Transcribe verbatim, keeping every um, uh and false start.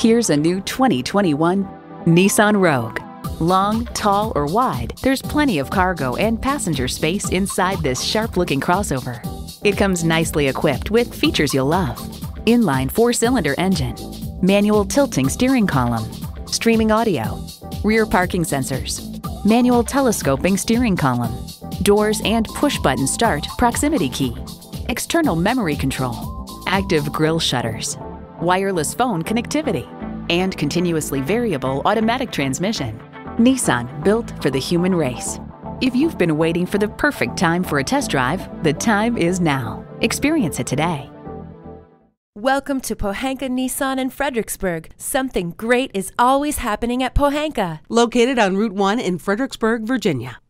Here's a new twenty twenty-one Nissan Rogue. Long, tall, or wide, there's plenty of cargo and passenger space inside this sharp-looking crossover. It comes nicely equipped with features you'll love. Inline four-cylinder engine, manual tilting steering column, streaming audio, rear parking sensors, manual telescoping steering column, doors and push-button start proximity key, external memory control, active grille shutters, wireless phone connectivity, and continuously variable automatic transmission. Nissan, built for the human race. If you've been waiting for the perfect time for a test drive, the time is now. Experience it today. Welcome to Pohanka Nissan in Fredericksburg. Something great is always happening at Pohanka. Located on Route one in Fredericksburg, Virginia.